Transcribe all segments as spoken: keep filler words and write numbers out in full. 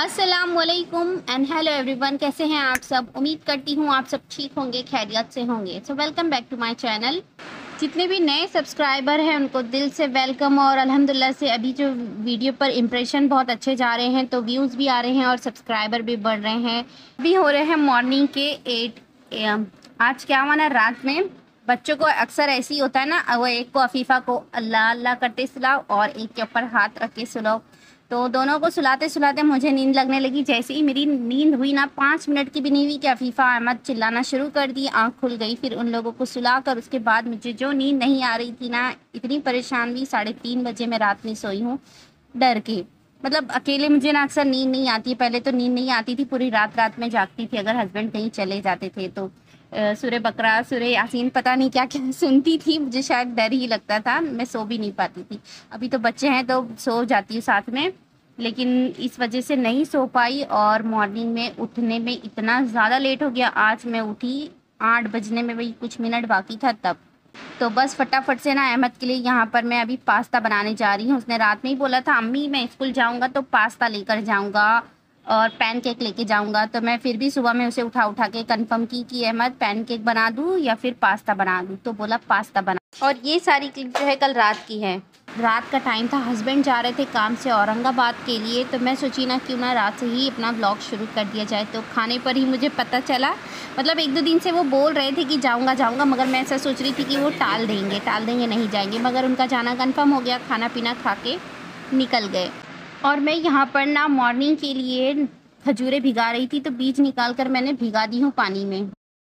अस्सलामुअलैकुम and hello everyone, कैसे हैं आप सब। उम्मीद करती हूँ आप सब ठीक होंगे, खैरियत से होंगे। So welcome back to my channel. जितने भी नए सब्सक्राइबर हैं उनको दिल से वेलकम। और अल्हम्दुलिल्लाह से अभी जो वीडियो पर इम्प्रेशन बहुत अच्छे जा रहे हैं, तो व्यूज़ भी आ रहे हैं और सब्सक्राइबर भी बढ़ रहे हैं। अभी हो रहे हैं मॉर्निंग के एट ए एम। आज क्या हुआ ना, रात में बच्चों को अक्सर ऐसी होता है ना, वो एक को अफीफ़ा को अल्लाह अल्लाह करते सुलाओ और एक के ऊपर हाथ रख के सुलाओ। तो दोनों को सुलाते सुलाते मुझे नींद लगने लगी। जैसे ही मेरी नींद हुई ना, पाँच मिनट की भी नहीं हुई कि अफीफ़ा अहमद चिल्लाना शुरू कर दी। आँख खुल गई। फिर उन लोगों को सुलाकर उसके बाद मुझे जो नींद नहीं आ रही थी ना, इतनी परेशान हुई। साढ़े तीन बजे मैं रात में सोई हूँ डर के। मतलब अकेले मुझे ना अक्सर नींद नहीं आती है। पहले तो नींद नहीं आती थी, पूरी रात रात में जागती थी अगर हस्बैंड कहीं चले जाते थे तो। सूर्य बकरा, सूर्य यासीन, पता नहीं क्या क्या सुनती थी। मुझे शायद डर ही लगता था, मैं सो भी नहीं पाती थी। अभी तो बच्चे हैं तो सो जाती हूँ साथ में, लेकिन इस वजह से नहीं सो पाई। और मॉर्निंग में उठने में इतना ज़्यादा लेट हो गया। आज मैं उठी आठ बजने में वही कुछ मिनट बाकी था तब। तो बस फटाफट से ना अहमद के लिए यहाँ पर मैं अभी पास्ता बनाने जा रही हूँ। उसने रात में ही बोला था अम्मी मैं स्कूल जाऊँगा तो पास्ता लेकर जाऊँगा और पैनकेक लेके जाऊँगा। तो मैं फिर भी सुबह में उसे उठा उठा के कंफर्म की कि अहमद पैनकेक बना दूँ या फिर पास्ता बना दूँ। तो बोला पास्ता बना। और ये सारी क्लिप जो है कल रात की है। रात का टाइम था, हस्बैंड जा रहे थे काम से औरंगाबाद के लिए, तो मैं सोची ना क्यों ना रात से ही अपना व्लॉग शुरू कर दिया जाए। तो खाने पर ही मुझे पता चला, मतलब एक दो दिन से वो बोल रहे थे कि जाऊंगा जाऊंगा, मगर मैं ऐसा सोच रही थी कि वो टाल देंगे टाल देंगे नहीं जाएंगे, मगर उनका जाना कंफर्म हो गया। खाना पीना खा के निकल गए। और मैं यहाँ पर ना मॉर्निंग के लिए खजूरें भिगा रही थी, तो बीज निकाल कर मैंने भिगा दी हूँ पानी में।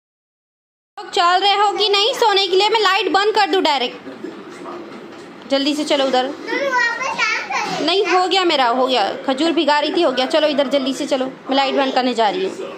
चल रहे हो कि नहीं सोने के लिए? मैं लाइट बंद कर दूँ डायरेक्ट? जल्दी से चलो उधर। नहीं हो गया, मेरा हो गया। खजूर भिगा रही थी, हो गया। चलो इधर जल्दी से चलो, मैं लाइट बंद करने जा रही हूँ।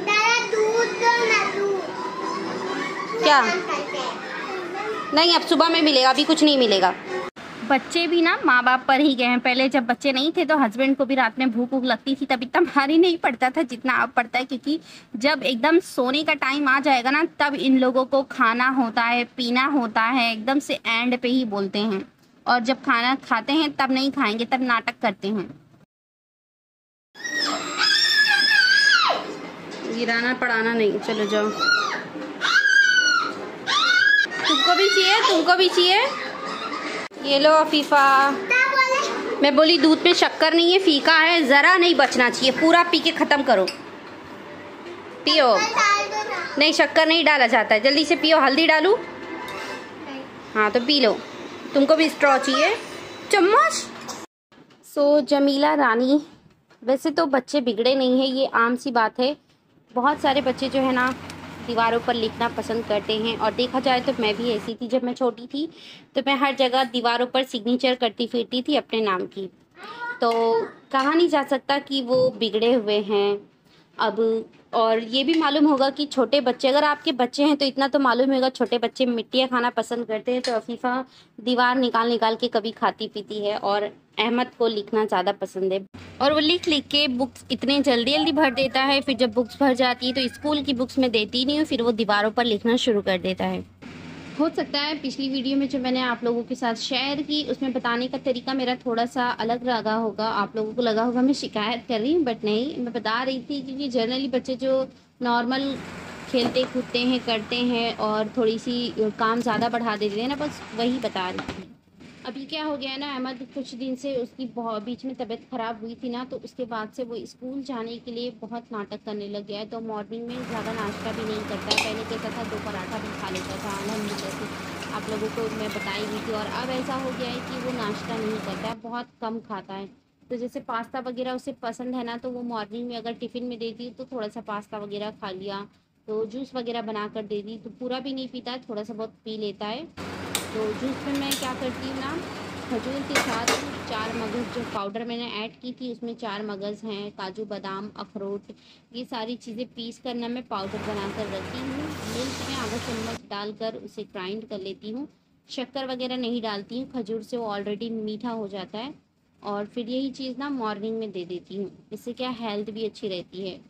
क्या? नहीं, अब सुबह में मिलेगा, अभी कुछ नहीं मिलेगा। बच्चे भी ना माँ बाप पर ही गए हैं। पहले जब बच्चे नहीं थे तो हस्बैंड को भी रात में भूख भूख लगती थी, तब इतना भारी नहीं पड़ता था जितना अब पड़ता है, क्योंकि जब एकदम सोने का टाइम आ जाएगा ना, तब इन लोगों को खाना होता है, पीना होता है, एकदम से एंड पे ही बोलते हैं। और जब खाना खाते हैं तब नहीं खाएंगे, तब नाटक करते हैं। गिराना पड़ाना नहीं, चलो जाओ। तुमको भी चाहिए? तुमको भी चाहिए? ये लो अफीफा। मैं बोली दूध में शक्कर नहीं है, फीका है, ज़रा नहीं बचना चाहिए, पूरा पी के ख़त्म करो। पियो। नहीं, शक्कर नहीं डाला जाता है, जल्दी से पियो। हल्दी डालूं? हाँ तो पी लो। तुमको भी स्ट्रॉ चाहिए? चम्मच। सो जमीला रानी, वैसे तो बच्चे बिगड़े नहीं हैं, ये आम सी बात है। बहुत सारे बच्चे जो है ना दीवारों पर लिखना पसंद करते हैं, और देखा जाए तो मैं भी ऐसी थी। जब मैं छोटी थी तो मैं हर जगह दीवारों पर सिग्नेचर करती फिरती थी अपने नाम की। तो कहा नहीं जा सकता कि वो बिगड़े हुए हैं अब। और ये भी मालूम होगा कि छोटे बच्चे, अगर आपके बच्चे हैं तो इतना तो मालूम होगा, छोटे बच्चे मिट्टियाँ खाना पसंद करते हैं। तो अफीफ़ा दीवार निकाल निकाल के कभी खाती पीती है, और अहमद को लिखना ज़्यादा पसंद है। और वो लिख लिख के बुक्स इतने जल्दी जल्दी भर देता है। फिर जब बुक्स भर जाती है तो स्कूल की बुक्स में देती नहीं हूँ, फिर वो दीवारों पर लिखना शुरू कर देता है। हो सकता है पिछली वीडियो में जो मैंने आप लोगों के साथ शेयर की, उसमें बताने का तरीका मेरा थोड़ा सा अलग लगा होगा। आप लोगों को लगा होगा मैं शिकायत कर रही हूँ, बट नहीं, मैं बता रही थी क्योंकि जनरली बच्चे जो नॉर्मल खेलते कूदते हैं, करते हैं, और थोड़ी सी काम ज़्यादा बढ़ा देते हैं ना, बस वही बता रही थी। अभी क्या हो गया है ना, अहमद कुछ दिन से उसकी बहुत बीच में तबीयत ख़राब हुई थी ना, तो उसके बाद से वो स्कूल जाने के लिए बहुत नाटक करने लग गया है। तो मॉर्निंग में ज़्यादा नाश्ता भी नहीं करता है। पहले कहता था दो पराठा भी खा लेता था, अलहमदुलिल्लाह से आप लोगों को मैं बताई हुई थी। और अब ऐसा हो गया है कि वो नाश्ता नहीं करता है, बहुत कम खाता है। तो जैसे पास्ता वगैरह उसे पसंद है ना, तो वो मॉर्निंग में अगर टिफ़िन में देती हूँ तो थोड़ा सा पास्ता वगैरह खा लिया, तो जूस वगैरह बना कर दे दी, तो पूरा भी नहीं पीता है, थोड़ा सा बहुत पी लेता है। तो जूस में मैं क्या करती हूँ ना, खजूर के साथ चार मगज़ जो पाउडर मैंने ऐड की थी, उसमें चार मगज़ हैं, काजू बादाम अखरोट, ये सारी चीज़ें पीस कर ना मैं पाउडर बना कर रखती हूँ। मिल्क में आधा चम्मच डालकर उसे ग्राइंड कर लेती हूँ। शक्कर वगैरह नहीं डालती हूँ, खजूर से वो ऑलरेडी मीठा हो जाता है। और फिर यही चीज़ ना मॉर्निंग में दे देती हूँ, इससे क्या हेल्थ भी अच्छी रहती है।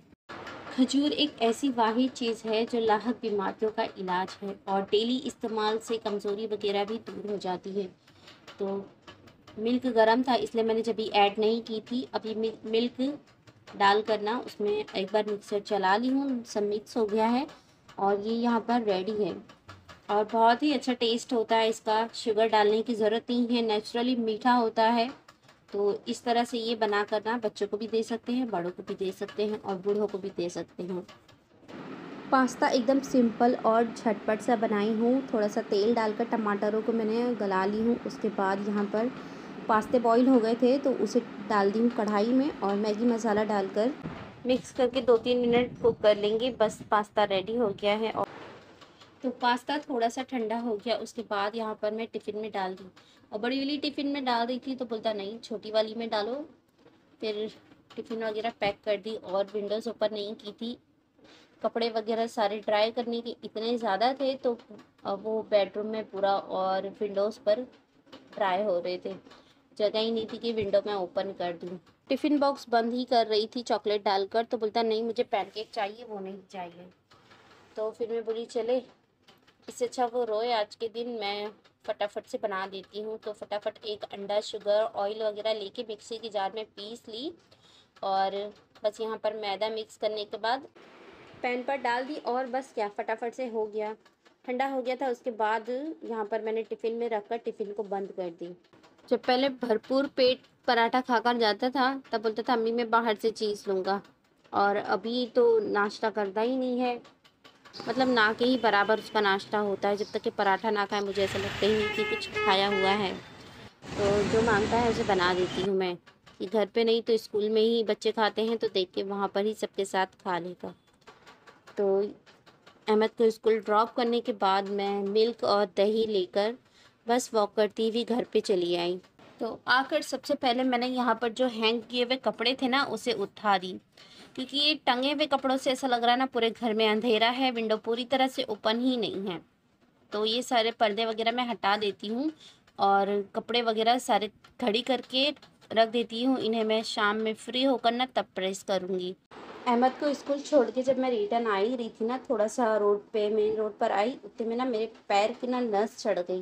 खजूर एक ऐसी वाहिद चीज़ है जो लाहक बीमारियों का इलाज है, और डेली इस्तेमाल से कमज़ोरी वगैरह भी दूर हो जाती है। तो मिल्क गर्म था इसलिए मैंने जब ऐड नहीं की थी। अभी मिल्क डाल कर ना उसमें एक बार मिक्सर चला ली हूँ, सब मिक्स हो गया है और ये यहाँ पर रेडी है और बहुत ही अच्छा टेस्ट होता है इसका। शुगर डालने की ज़रूरत नहीं है, नेचुरली मीठा होता है। तो इस तरह से ये बना कर ना बच्चों को भी दे सकते हैं, बड़ों को भी दे सकते हैं और बूढ़ों को भी दे सकते हैं। पास्ता एकदम सिंपल और झटपट सा बनाई हूँ। थोड़ा सा तेल डालकर टमाटरों को मैंने गला ली हूँ। उसके बाद यहाँ पर पास्ते बॉईल हो गए थे तो उसे डाल दी हूँ कढ़ाई में और मैगी मसाला डालकर मिक्स करके दो तीन मिनट कुक कर लेंगे। बस पास्ता रेडी हो गया है। और तो पास्ता थोड़ा सा ठंडा हो गया, उसके बाद यहाँ पर मैं टिफ़िन में डाल दी और बड़ी वाली टिफ़िन में डाल रही थी तो बोलता नहीं छोटी वाली में डालो। फिर टिफ़िन वगैरह पैक कर दी और विंडोज़ ओपन नहीं की थी। कपड़े वगैरह सारे ड्राई करने के इतने ज़्यादा थे तो वो बेडरूम में पूरा और विंडोज़ पर ड्राई हो रहे थे, जगह ही नहीं थी कि विंडो में ओपन कर दूँ। टिफ़िन बॉक्स बंद ही कर रही थी चॉकलेट डालकर तो बोलता नहीं मुझे पैनकेक चाहिए, वो नहीं चाहिए। तो फिर मैं बोली चले इससे अच्छा वो रोए आज के दिन मैं फटाफट से बना देती हूँ। तो फटाफट एक अंडा, शुगर, ऑयल वगैरह लेके मिक्सी की जार में पीस ली और बस यहाँ पर मैदा मिक्स करने के बाद पैन पर डाल दी और बस क्या फटाफट से हो गया। ठंडा हो गया था उसके बाद यहाँ पर मैंने टिफ़िन में रखकर टिफ़िन को बंद कर दी। जब पहले भरपूर पेट पराठा खाकर जाता था तब बोलता था अम्मी मैं बाहर से चीज़ लूँगा, और अभी तो नाश्ता करता ही नहीं है। मतलब ना के ही बराबर उसका नाश्ता होता है। जब तक कि पराठा ना खाए मुझे ऐसा लगता ही नहीं कि कुछ खाया हुआ है। तो जो मांगता है उसे बना देती हूँ मैं कि घर पे नहीं तो स्कूल में ही बच्चे खाते हैं तो देख के वहाँ पर ही सबके साथ खा लेगा। तो अहमद को स्कूल ड्रॉप करने के बाद मैं मिल्क और दही लेकर बस वॉक करती हुई घर पे चली आई। तो आकर सबसे पहले मैंने यहाँ पर जो हैंग किए हुए कपड़े थे ना उसे उठा दी, क्योंकि ये टंगे हुए कपड़ों से ऐसा लग रहा है ना पूरे घर में अंधेरा है, विंडो पूरी तरह से ओपन ही नहीं है। तो ये सारे पर्दे वगैरह मैं हटा देती हूँ और कपड़े वगैरह सारे खड़ी करके रख देती हूँ। इन्हें मैं शाम में फ्री होकर ना तब प्रेस करूँगी। अहमद को स्कूल छोड़ के जब मैं रिटर्न आ ही रही थी ना, थोड़ा सा रोड पे मेन रोड पर आई, उतने में ना मेरे पैर की ना नस चढ़ गई।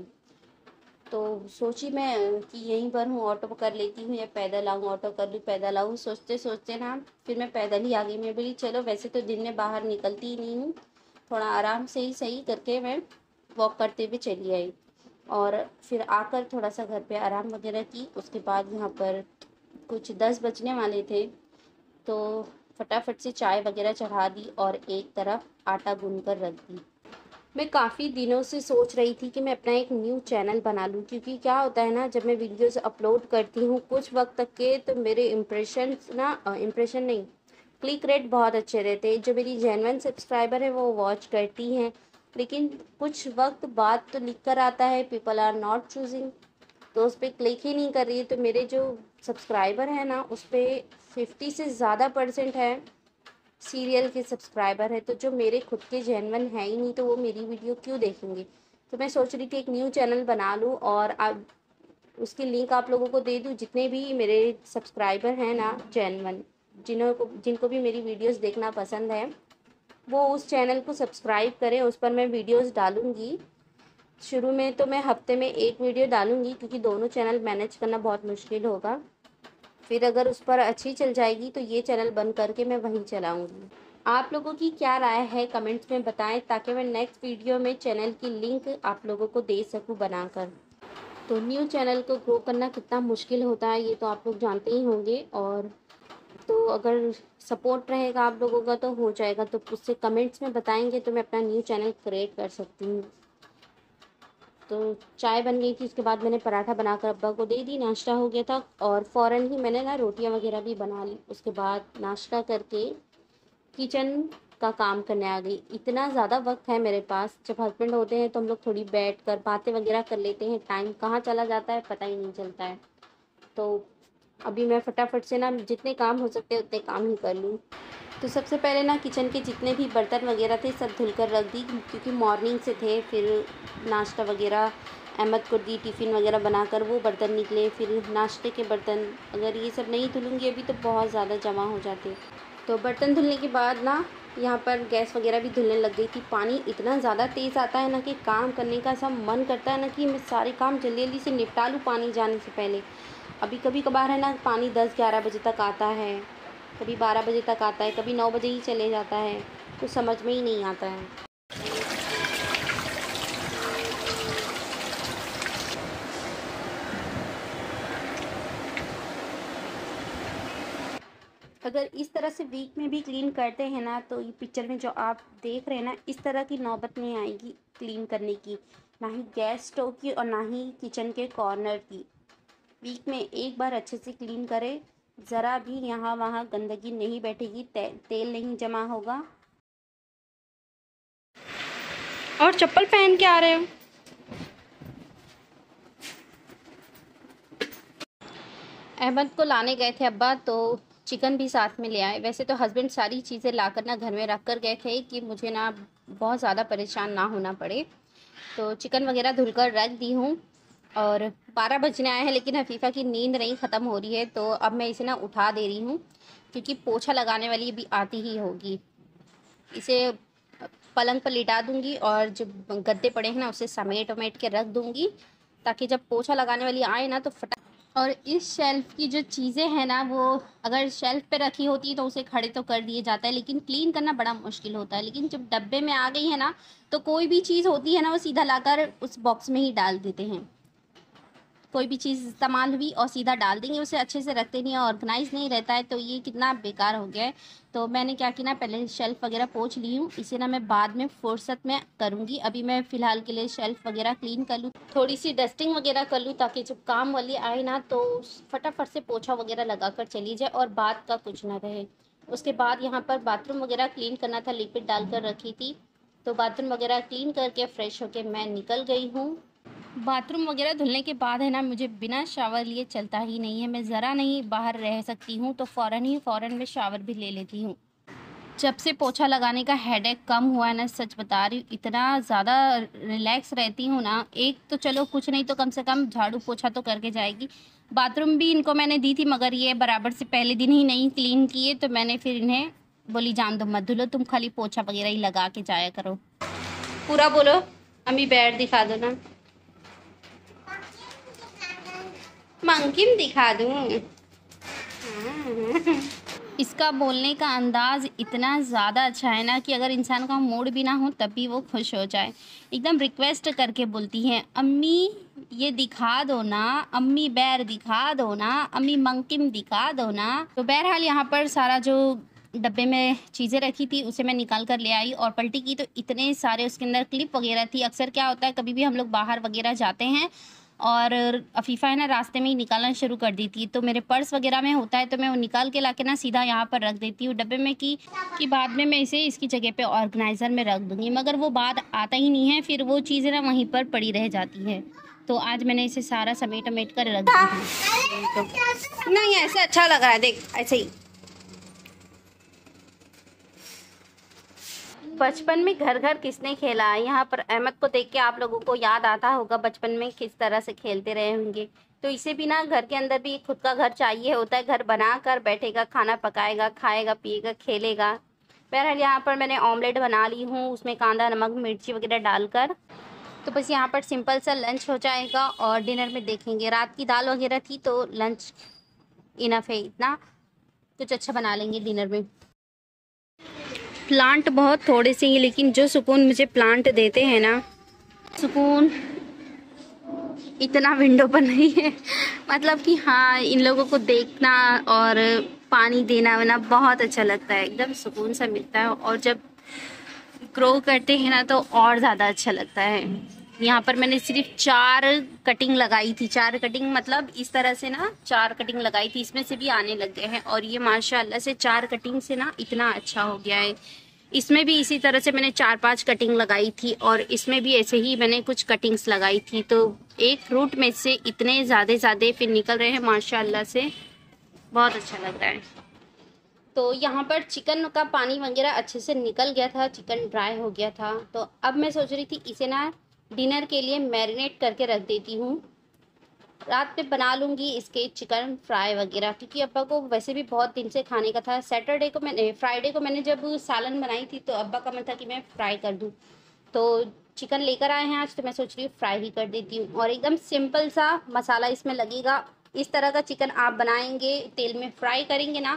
तो सोची मैं कि यहीं पर हूँ, ऑटो कर लेती हूँ या पैदल आऊँ, ऑटो कर लूँ पैदल आऊँ। सोचते सोचते ना फिर मैं पैदल ही आ गई। मैं बोली चलो वैसे तो दिन में बाहर निकलती ही नहीं हूँ, थोड़ा आराम से ही सही करके मैं वॉक करते हुए चली आई। और फिर आकर थोड़ा सा घर पे आराम वगैरह की। उसके बाद यहाँ पर कुछ दस बजने वाले थे तो फटाफट से चाय वगैरह चढ़ा दी और एक तरफ आटा गूंद कर रख दी। मैं काफ़ी दिनों से सोच रही थी कि मैं अपना एक न्यू चैनल बना लूँ, क्योंकि क्या होता है ना जब मैं वीडियोस अपलोड करती हूँ कुछ वक्त तक के तो मेरे इम्प्रेशन ना इम्प्रेशन नहीं क्लिक रेट बहुत अच्छे रहते हैं। जो मेरी जेन्युइन सब्सक्राइबर है वो वॉच करती हैं, लेकिन कुछ वक्त बाद तो लिख कर आता है पीपल आर नॉट चूजिंग, तो उस पर क्लिक ही नहीं कर रही है। तो मेरे जो सब्सक्राइबर हैं ना उस पर फिफ्टी से ज़्यादा परसेंट है सीरियल के सब्सक्राइबर है। तो जो मेरे खुद के जेन्युइन है ही नहीं तो वो मेरी वीडियो क्यों देखेंगे। तो मैं सोच रही थी एक न्यू चैनल बना लूँ और अब उसकी लिंक आप लोगों को दे दूँ। जितने भी मेरे सब्सक्राइबर हैं ना जेन्युइन, जिन्हों को जिनको भी मेरी वीडियोस देखना पसंद है वो उस चैनल को सब्सक्राइब करें। उस पर मैं वीडियोस डालूँगी। शुरू में तो मैं हफ्ते में एक वीडियो डालूँगी क्योंकि दोनों चैनल मैनेज करना बहुत मुश्किल होगा। फिर अगर उस पर अच्छी चल जाएगी तो ये चैनल बंद करके मैं वहीं चलाऊँगी। आप लोगों की क्या राय है कमेंट्स में बताएं, ताकि मैं नेक्स्ट वीडियो में चैनल की लिंक आप लोगों को दे सकूं बनाकर। तो न्यू चैनल को ग्रो करना कितना मुश्किल होता है ये तो आप लोग जानते ही होंगे, और तो अगर सपोर्ट रहेगा आप लोगों का तो हो जाएगा। तो उससे कमेंट्स में बताएंगे तो मैं अपना न्यू चैनल क्रिएट कर सकती हूँ। तो चाय बन गई थी, उसके बाद मैंने पराठा बनाकर अब्बा को दे दी। नाश्ता हो गया था और फ़ौरन ही मैंने ना रोटियां वगैरह भी बना ली। उसके बाद नाश्ता करके किचन का काम करने आ गई। इतना ज़्यादा वक्त है मेरे पास, जब हस्बैंड होते हैं तो हम लोग थोड़ी बैठ कर बातें वगैरह कर लेते हैं, टाइम कहाँ चला जाता है पता ही नहीं चलता है। तो अभी मैं फटाफट से ना जितने काम हो सकते हैं उतने काम ही कर लूँ। तो सबसे पहले ना किचन के जितने भी बर्तन वगैरह थे सब धुल कर रख दी, क्योंकि मॉर्निंग से थे। फिर नाश्ता वगैरह अहमद को दी, टिफ़िन वगैरह बनाकर वो बर्तन निकले। फिर नाश्ते के बर्तन अगर ये सब नहीं धुलूँगी अभी तो बहुत ज़्यादा जमा हो जाते। तो बर्तन धुलने के बाद ना यहाँ पर गैस वगैरह भी धुलने लग गई थी। पानी इतना ज़्यादा तेज़ आता है ना कि काम करने का सब मन करता है ना कि मैं सारे काम जल्दी जल्दी से निपटा लूँ पानी जाने से पहले। अभी कभी कभार है ना पानी दस ग्यारह बजे तक आता है, कभी बारह बजे तक आता है, कभी नौ बजे ही चले जाता है, कुछ समझ में ही नहीं आता है। अगर इस तरह से वीक में भी क्लीन करते हैं ना तो ये पिक्चर में जो आप देख रहे हैं ना, इस तरह की नौबत नहीं आएगी क्लीन करने की, ना ही गैस स्टोव की और ना ही किचन के कॉर्नर की। वीक में एक बार अच्छे से क्लीन करें, ज़रा भी यहाँ वहाँ गंदगी नहीं बैठेगी, ते, तेल नहीं जमा होगा। और चप्पल पहन के आ रहे हो? अहमद को लाने गए थे अब्बा, तो चिकन भी साथ में ले आए। वैसे तो हस्बैंड सारी चीज़ें ला कर ना घर में रख कर गए थे कि मुझे ना बहुत ज़्यादा परेशान ना होना पड़े। तो चिकन वगैरह धुलकर रख दी हूँ और बारह बजने आए हैं, लेकिन हफीफ़ा की नींद नहीं ख़त्म हो रही है, तो अब मैं इसे ना उठा दे रही हूँ क्योंकि पोछा लगाने वाली भी आती ही होगी। इसे पलंग पर लिटा दूँगी और जो गद्दे पड़े हैं ना उसे समेट वमेट के रख दूँगी ताकि जब पोछा लगाने वाली आए ना तो फटा। और इस शेल्फ़ की जो चीज़ें हैं ना, वो अगर शेल्फ़ पे रखी होती है तो उसे खड़े तो कर दिए जाता है, लेकिन क्लीन करना बड़ा मुश्किल होता है। लेकिन जब डब्बे में आ गई है ना तो कोई भी चीज़ होती है ना वो सीधा लाकर उस बॉक्स में ही डाल देते हैं। कोई भी चीज़ इस्तेमाल हुई और सीधा डाल देंगे, उसे अच्छे से रखते नहीं है, ऑर्गेनाइज नहीं रहता है, तो ये कितना बेकार हो गया है। तो मैंने क्या किया ना, पहले शेल्फ़ वगैरह पोंछ ली हूँ, इसे ना मैं बाद में फुर्सत में करूँगी। अभी मैं फ़िलहाल के लिए शेल्फ़ वगैरह क्लीन कर लूँ, थोड़ी सी डस्टिंग वगैरह कर लूँ ताकि जब काम वाली आए ना तो फटाफट से पोछा वगैरह लगा कर चली जाए और बात का कुछ ना रहे। उसके बाद यहाँ पर बाथरूम वगैरह क्लीन करना था, लिक्विड डाल कर रखी थी, तो बाथरूम वगैरह क्लीन करके फ़्रेश होके मैं निकल गई हूँ। बाथरूम वगैरह धुलने के बाद है ना, मुझे बिना शावर लिए चलता ही नहीं है। मैं ज़रा नहीं बाहर रह सकती हूँ तो फ़ौरन ही फ़ौरन मैं शावर भी ले लेती हूँ। जब से पोछा लगाने का हेडेक कम हुआ है ना, सच बता रही हूँ, इतना ज़्यादा रिलैक्स रहती हूँ ना। एक तो चलो कुछ नहीं तो कम से कम झाड़ू पोछा तो करके जाएगी। बाथरूम भी इनको मैंने दी थी मगर ये बराबर से पहले दिन ही नहीं क्लीन किए, तो मैंने फिर इन्हें बोली जान दो मत धुलो, तुम खाली पोछा वगैरह ही लगा के जाया करो। पूरा बोलो, अम्मी बैठ दिखा दो ना, मंकिम दिखा दूँ। इसका बोलने का अंदाज़ इतना ज़्यादा अच्छा है ना कि अगर इंसान का मूड भी ना हो तब भी वो खुश हो जाए। एकदम रिक्वेस्ट करके बोलती हैं, अम्मी ये दिखा दो ना, अम्मी बैर दिखा दो ना, अम्मी मंकिम दिखा दो ना। तो बहरहाल यहाँ पर सारा जो डब्बे में चीज़ें रखी थी उसे मैं निकाल कर ले आई और पलटी की तो इतने सारे उसके अंदर क्लिप वगैरह थी। अक्सर क्या होता है, कभी भी हम लोग बाहर वगैरह जाते हैं और अफीफ़ा है ना रास्ते में ही निकालना शुरू कर देती है, तो मेरे पर्स वगैरह में होता है तो मैं वो निकाल के लाके ना सीधा यहाँ पर रख देती हूँ डब्बे में कि कि बाद में मैं इसे इसकी जगह पे ऑर्गेनाइज़र में रख दूँगी। मगर वो बाद आता ही नहीं है, फिर वो चीज़ें ना वहीं पर पड़ी रह जाती है। तो आज मैंने इसे सारा समेट समेट कर रख दिया है। तो नहीं, ऐसे अच्छा लग रहा है, देख ऐसे ही। बचपन में घर घर किसने खेला है? यहाँ पर अहमद को देख के आप लोगों को याद आता होगा बचपन में किस तरह से खेलते रहे होंगे। तो इसे भी ना घर के अंदर भी खुद का घर चाहिए होता है, घर बना कर बैठेगा, खाना पकाएगा, खाएगा, पिएगा, खेलेगा। बहरहाल यहाँ पर मैंने ऑमलेट बना ली हूँ, उसमें कांदा, नमक, मिर्ची वगैरह डालकर। तो बस यहाँ पर सिंपल सा लंच हो जाएगा और डिनर में देखेंगे। रात की दाल वगैरह थी तो लंच इनफ है, इतना कुछ अच्छा बना लेंगे डिनर में। प्लांट बहुत थोड़े से ही, लेकिन जो सुकून मुझे प्लांट देते हैं ना, सुकून इतना विंडो पर नहीं है। मतलब कि हाँ, इन लोगों को देखना और पानी देना ना बहुत अच्छा लगता है, एकदम सुकून सा मिलता है। और जब ग्रो करते हैं ना तो और ज़्यादा अच्छा लगता है। यहाँ पर मैंने सिर्फ चार कटिंग लगाई थी, चार कटिंग मतलब इस तरह से ना चार कटिंग लगाई थी, इसमें से भी आने लग गए हैं। और ये माशाल्लाह से चार कटिंग से ना इतना अच्छा हो गया है। इसमें भी इसी तरह से मैंने चार पांच कटिंग लगाई थी और इसमें भी ऐसे ही मैंने कुछ कटिंग्स लगाई थी। तो एक फ्रूट में से इतने ज़्यादा ज़्यादा फिर निकल रहे हैं माशाल्लाह से, बहुत अच्छा लग रहा है। तो यहाँ पर चिकन का पानी वगैरह अच्छे से निकल गया था, चिकन ड्राई हो गया था। तो अब मैं सोच रही थी इसे ना डिनर के लिए मैरिनेट करके रख देती हूँ। रात में बना लूँगी इसके चिकन फ्राई वगैरह, क्योंकि अब्बा को वैसे भी बहुत दिन से खाने का था। सैटरडे को मैंने फ्राइडे को मैंने जब सालन बनाई थी तो अब्बा का मन था कि मैं फ्राई कर दूँ, तो चिकन लेकर आए हैं आज, तो मैं सोच रही हूँ फ्राई ही कर देती हूँ। और एकदम सिंपल सा मसाला इसमें लगेगा। इस तरह का चिकन आप बनाएंगे, तेल में फ्राई करेंगे ना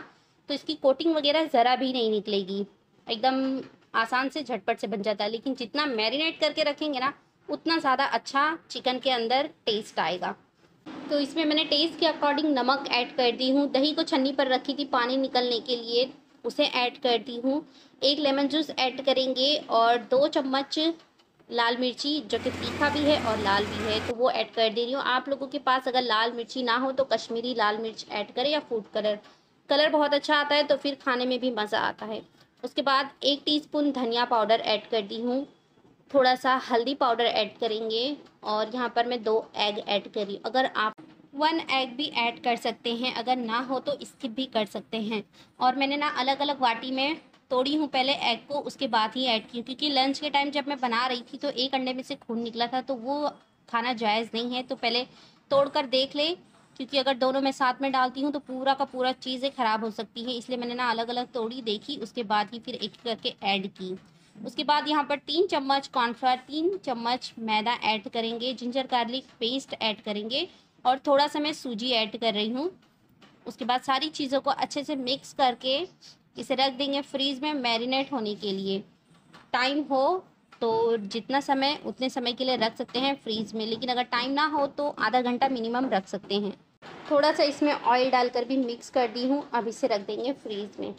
तो इसकी कोटिंग वगैरह ज़रा भी नहीं निकलेगी, एकदम आसान से झटपट से बन जाता है। लेकिन जितना मैरिनेट करके रखेंगे ना उतना ज़्यादा अच्छा चिकन के अंदर टेस्ट आएगा। तो इसमें मैंने टेस्ट के अकॉर्डिंग नमक ऐड कर दी हूँ। दही को छन्नी पर रखी थी पानी निकलने के लिए, उसे ऐड कर दी हूँ। एक लेमन जूस ऐड करेंगे और दो चम्मच लाल मिर्ची, जो कि तीखा भी है और लाल भी है, तो वो ऐड कर दे रही हूँ। आप लोगों के पास अगर लाल मिर्ची ना हो तो कश्मीरी लाल मिर्च ऐड करें या फूड कलर, कलर बहुत अच्छा आता है तो फिर खाने में भी मज़ा आता है। उसके बाद एक टीस्पून धनिया पाउडर ऐड कर दी हूँ, थोड़ा सा हल्दी पाउडर ऐड करेंगे और यहाँ पर मैं दो एग ऐड कर रही हूँ। अगर आप वन एग भी ऐड कर सकते हैं, अगर ना हो तो स्किप भी कर सकते हैं। और मैंने ना अलग अलग वाटी में तोड़ी हूँ पहले एग को, उसके बाद ही ऐड की, क्योंकि लंच के टाइम जब मैं बना रही थी तो एक अंडे में से खून निकला था, तो वो खाना जायज़ नहीं है। तो पहले तोड़ कर देख ले, क्योंकि अगर दोनों मैं साथ में डालती हूँ तो पूरा का पूरा चीज़ें ख़राब हो सकती हैं। इसलिए मैंने ना अलग अलग तोड़ी, देखी, उसके बाद ही फिर एक करके ऐड की। उसके बाद यहाँ पर तीन चम्मच कॉर्नफ्लावर, तीन चम्मच मैदा ऐड करेंगे, जिंजर गार्लिक पेस्ट ऐड करेंगे और थोड़ा सा मैं सूजी ऐड कर रही हूँ। उसके बाद सारी चीज़ों को अच्छे से मिक्स करके इसे रख देंगे फ्रीज़ में मैरिनेट होने के लिए। टाइम हो तो जितना समय उतने समय के लिए रख सकते हैं फ्रीज़ में, लेकिन अगर टाइम ना हो तो आधा घंटा मिनिमम रख सकते हैं। थोड़ा सा इसमें ऑयल डालकर भी मिक्स कर दी हूँ। अब इसे रख देंगे फ्रीज़ में।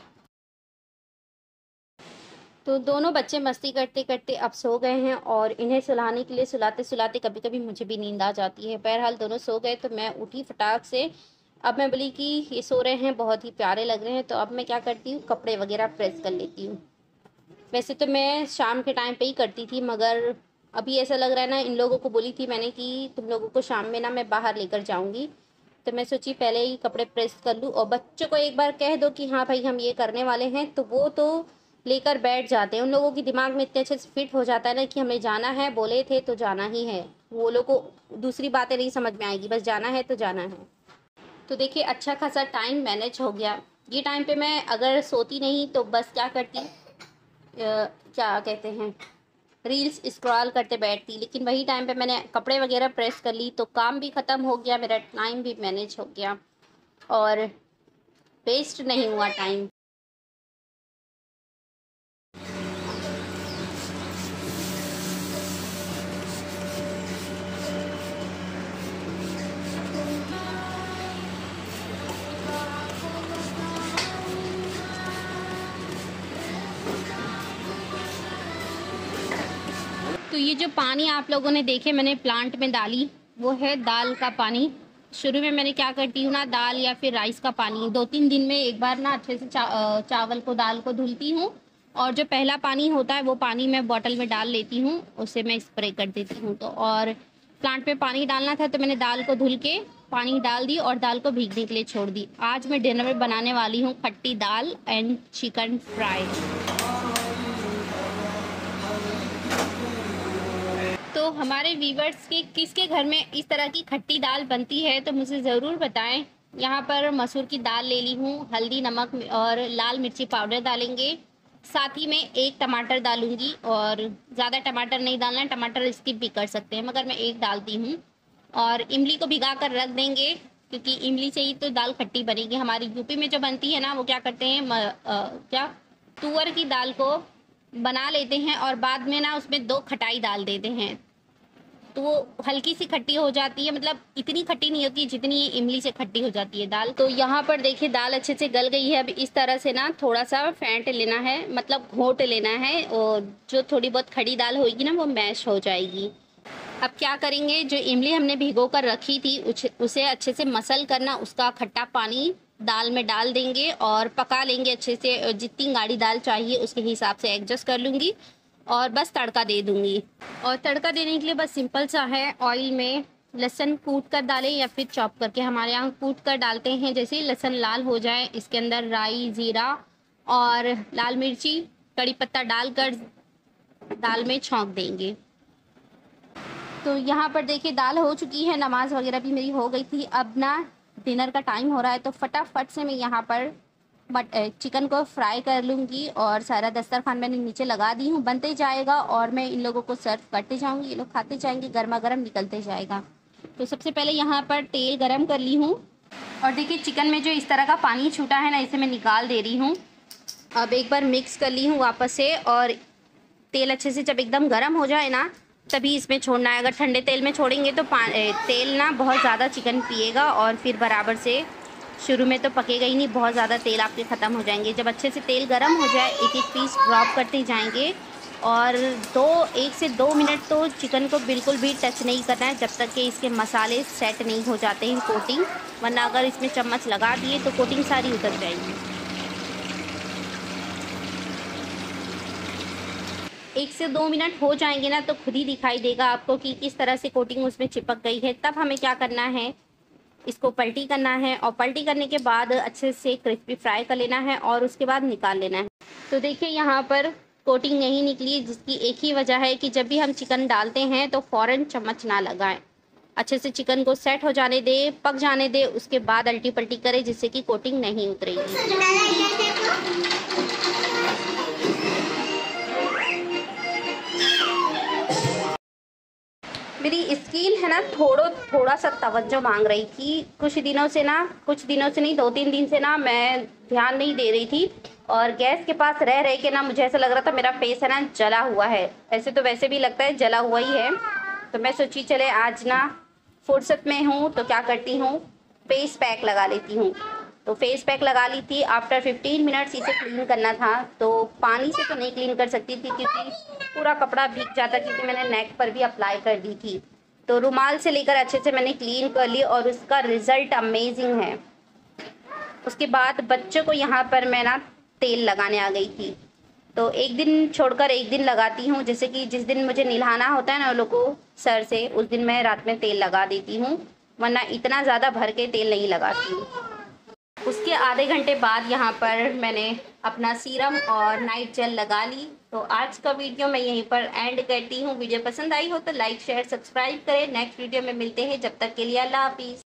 तो दोनों बच्चे मस्ती करते करते अब सो गए हैं और इन्हें सुलाने के लिए सुलाते सुलाते कभी कभी मुझे भी नींद आ जाती है। बहरहाल दोनों सो गए तो मैं उठी फटाक से। अब मैं बोली कि ये सो रहे हैं, बहुत ही प्यारे लग रहे हैं, तो अब मैं क्या करती हूँ, कपड़े वगैरह प्रेस कर लेती हूँ। वैसे तो मैं शाम के टाइम पे ही करती थी, मगर अभी ऐसा लग रहा है ना, इन लोगों को बोली थी मैंने कि तुम लोगों को शाम में ना मैं बाहर लेकर जाऊँगी, तो मैं सोची पहले ही कपड़े प्रेस कर लूँ। और बच्चों को एक बार कह दो कि हाँ भाई हम ये करने वाले हैं, तो वो तो लेकर बैठ जाते हैं। उन लोगों के दिमाग में इतने अच्छे से फिट हो जाता है ना कि हमें जाना है, बोले थे तो जाना ही है। वो लोग को दूसरी बातें नहीं समझ में आएगी, बस जाना है तो जाना है। तो देखिए अच्छा खासा टाइम मैनेज हो गया। ये टाइम पे मैं अगर सोती नहीं तो बस क्या करती, आ, क्या कहते हैं, रील्स स्क्रॉल करते बैठती। लेकिन वही टाइम पे मैंने कपड़े वगैरह प्रेस कर ली तो काम भी ख़त्म हो गया, मेरा टाइम भी मैनेज हो गया और वेस्ट नहीं हुआ टाइम। तो ये जो पानी आप लोगों ने देखे मैंने प्लांट में डाली, वो है दाल का पानी। शुरू में मैंने क्या करती हूँ ना, दाल या फिर राइस का पानी दो तीन दिन में एक बार ना अच्छे से चा, चावल को दाल को धुलती हूँ, और जो पहला पानी होता है वो पानी मैं बॉटल में डाल लेती हूँ, उसे मैं स्प्रे कर देती हूँ। तो और प्लांट में पानी डालना था तो मैंने दाल को धुल के पानी डाल दी और दाल को भीगने के लिए छोड़ दी। आज मैं डिनर में बनाने वाली हूँ खट्टी दाल एंड चिकन फ्राई। तो हमारे व्यूवर्स के किसके घर में इस तरह की खट्टी दाल बनती है तो मुझे ज़रूर बताएं। यहाँ पर मसूर की दाल ले ली हूँ, हल्दी नमक और लाल मिर्ची पाउडर डालेंगे, साथ ही में एक टमाटर डालूंगी, और ज़्यादा टमाटर नहीं डालना, टमाटर स्किप भी कर सकते हैं, मगर मैं एक डालती हूँ। और इमली को भिगा कर रख देंगे, क्योंकि इमली से ही तो दाल खट्टी बनेगी। हमारी यूपी में जो बनती है ना, वो क्या करते हैं, म, आ, क्या तुअर की दाल को बना लेते हैं और बाद में ना उसमें दो खटाई डाल देते हैं, तो वो हल्की सी खट्टी हो जाती है, मतलब इतनी खट्टी नहीं होती जितनी इमली से खट्टी हो जाती है दाल। तो यहाँ पर देखिए दाल अच्छे से गल गई है। अब इस तरह से ना थोड़ा सा फेंट लेना है, मतलब घोट लेना है, और जो थोड़ी बहुत खड़ी दाल होगी ना वो मैश हो जाएगी। अब क्या करेंगे, जो इमली हमने भिगो कर रखी थी उसे अच्छे से मसल करना, उसका खट्टा पानी दाल में डाल देंगे और पका लेंगे अच्छे से। जितनी गाढ़ी दाल चाहिए उसके हिसाब से एडजस्ट कर लूँगी और बस तड़का दे दूँगी। और तड़का देने के लिए बस सिंपल सा है, ऑयल में लहसुन कूट कर डालें या फिर चॉप करके, हमारे यहाँ कूट कर डालते हैं। जैसे ही लहसुन लाल हो जाए इसके अंदर राई, ज़ीरा और लाल मिर्ची, कड़ी पत्ता डालकर दाल में छौंक देंगे। तो यहाँ पर देखिए दाल हो चुकी है, नमाज वगैरह भी मेरी हो गई थी। अब ना डिनर का टाइम हो रहा है तो फटाफट से मैं यहाँ पर बट चिकन को फ्राई कर लूँगी और सारा दस्तरखान मैंने नीचे लगा दी हूँ, बनते जाएगा और मैं इन लोगों को सर्व करते जाऊँगी, ये लोग खाते जाएंगे, गर्मा गर्म निकलते जाएगा। तो सबसे पहले यहाँ पर तेल गरम कर ली हूँ और देखिए चिकन में जो इस तरह का पानी छूटा है ना, इसे मैं निकाल दे रही हूँ। अब एक बार मिक्स कर ली हूँ वापस से, और तेल अच्छे से जब एकदम गर्म हो जाए ना तभी इसमें छोड़ना है। अगर ठंडे तेल में छोड़ेंगे तो तेल ना बहुत ज़्यादा चिकन पिएगा और फिर बराबर से शुरू में तो पकेगा ही नहीं, बहुत ज़्यादा तेल आपके ख़त्म हो जाएंगे। जब अच्छे से तेल गर्म हो जाए एक एक पीस ड्रॉप करते जाएंगे, और दो एक से दो मिनट तो चिकन को बिल्कुल भी टच नहीं करना है जब तक कि इसके मसाले सेट नहीं हो जाते हैं कोटिंग, वरना अगर इसमें चम्मच लगा दिए तो कोटिंग सारी उतर जाएगी। एक से दो मिनट हो जाएंगे ना तो खुद ही दिखाई देगा आपको कि किस तरह से कोटिंग उसमें चिपक गई है। तब हमें क्या करना है, इसको पलटी करना है, और पलटी करने के बाद अच्छे से क्रिस्पी फ्राई कर लेना है और उसके बाद निकाल लेना है। तो देखिए यहाँ पर कोटिंग नहीं निकली, जिसकी एक ही वजह है कि जब भी हम चिकन डालते हैं तो फ़ौरन चम्मच ना लगाएं। अच्छे से चिकन को सेट हो जाने दे, पक जाने दे, उसके बाद अल्टी पल्टी करें जिससे कि कोटिंग नहीं उतरेगी। मेरी स्किन है ना थोड़ा थोड़ा सा तवज्जो मांग रही थी कुछ दिनों से ना, कुछ दिनों से नहीं दो तीन दिन से ना मैं ध्यान नहीं दे रही थी, और गैस के पास रह रह के ना मुझे ऐसा लग रहा था मेरा फेस है ना जला हुआ है। ऐसे तो वैसे भी लगता है जला हुआ ही है, तो मैं सोची चले आज ना फुर्सत में हूँ तो क्या करती हूँ, फेस पैक लगा लेती हूँ। तो फेस पैक लगा ली थी। आफ्टर फिफ्टीन मिनट्स इसे क्लीन करना था, तो पानी से तो नहीं क्लीन कर सकती थी क्योंकि पूरा कपड़ा भीग जाता, क्योंकि मैंने नेक पर भी अप्लाई कर दी थी। तो रुमाल से लेकर अच्छे से मैंने क्लीन कर ली और उसका रिज़ल्ट अमेजिंग है। उसके बाद बच्चों को यहाँ पर मैं ना तेल लगाने आ गई थी, तो एक दिन छोड़कर एक दिन लगाती हूँ। जैसे कि जिस दिन मुझे नहलाना होता है ना उन लोग को सर से, उस दिन मैं रात में तेल लगा देती हूँ, वरना इतना ज़्यादा भर के तेल नहीं लगाती हूँ। उसके आधे घंटे बाद यहाँ पर मैंने अपना सीरम और नाइट जेल लगा ली। तो आज का वीडियो मैं यहीं पर एंड करती हूँ। वीडियो पसंद आई हो तो लाइक शेयर सब्सक्राइब करें। नेक्स्ट वीडियो में मिलते हैं, जब तक के लिए अल्लाह हाफिज़।